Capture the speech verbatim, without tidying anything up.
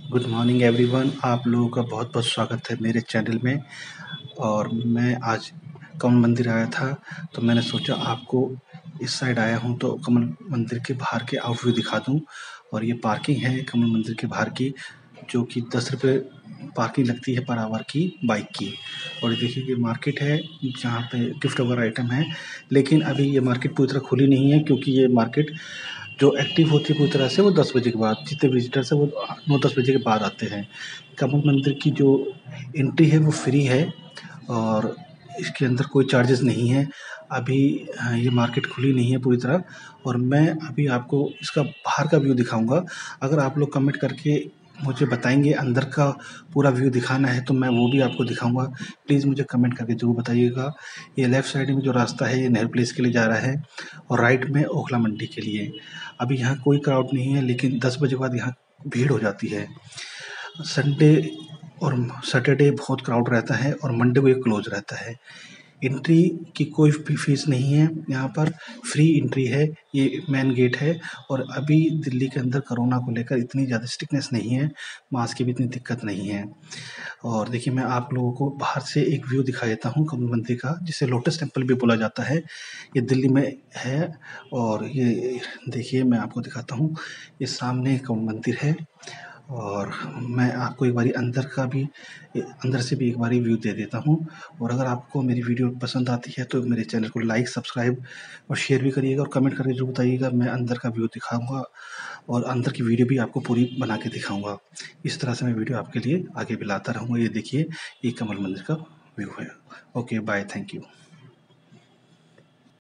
Good morning everyone. आप लोगों का बहुत बहुत स्वागत है मेरे चैनल में। और मैं आज कमल मंदिर आया था, तो मैंने सोचा आपको इस साइड आया हूँ तो कमल मंदिर के बाहर के आउटव्यू दिखा दूँ। और ये पार्किंग है कमल मंदिर के बाहर की, जो कि दस रुपये पार्किंग लगती है पर आवर की बाइक की। और देखिए ये मार्केट है जहाँ पे गिफ्ट वगैरह आइटम है, लेकिन अभी ये मार्केट पूरी तरह खुली नहीं है, क्योंकि ये मार्केट जो एक्टिव होती है पूरी तरह से वो दस बजे के बाद, जितने विजिटर्स हैं वो नौ दस बजे के बाद आते हैं। कमल मंदिर की जो एंट्री है वो फ्री है और इसके अंदर कोई चार्जेस नहीं है। अभी हाँ, ये मार्केट खुली नहीं है पूरी तरह। और मैं अभी आपको इसका बाहर का व्यू दिखाऊंगा। अगर आप लोग कमेंट करके मुझे बताएंगे अंदर का पूरा व्यू दिखाना है तो मैं वो भी आपको दिखाऊंगा। प्लीज़ मुझे कमेंट करके ज़रूर बताइएगा। ये लेफ़्ट साइड में जो रास्ता है ये नेहरू प्लेस के लिए जा रहा है और राइट में ओखला मंडी के लिए। अभी यहाँ कोई क्राउड नहीं है, लेकिन दस बजे के बाद यहाँ भीड़ हो जाती है। संडे और सैटरडे बहुत क्राउड रहता है और मंडे को ये क्लोज रहता है। एंट्री की कोई भी फीस नहीं है, यहाँ पर फ्री एंट्री है। ये मेन गेट है। और अभी दिल्ली के अंदर कोरोना को लेकर इतनी ज़्यादा स्ट्रिक्टनेस नहीं है, मास्क की भी इतनी दिक्कत नहीं है। और देखिए मैं आप लोगों को बाहर से एक व्यू दिखा देता हूँ कमल मंदिर का, जिसे लोटस टेम्पल भी बोला जाता है। ये दिल्ली में है। और ये देखिए मैं आपको दिखाता हूँ, ये सामने कमल मंदिर है। और मैं आपको एक बारी अंदर का भी अंदर से भी एक बारी व्यू दे देता हूँ। और अगर आपको मेरी वीडियो पसंद आती है तो मेरे चैनल को लाइक, सब्सक्राइब और शेयर भी करिएगा और कमेंट करके ज़रूर बताइएगा। मैं अंदर का व्यू दिखाऊँगा और अंदर की वीडियो भी आपको पूरी बना के दिखाऊँगा। इस तरह से मैं वीडियो आपके लिए आगे भी लाता रहूँगा। ये देखिए ये कमल मंदिर का व्यू है। Okay bye, thank you.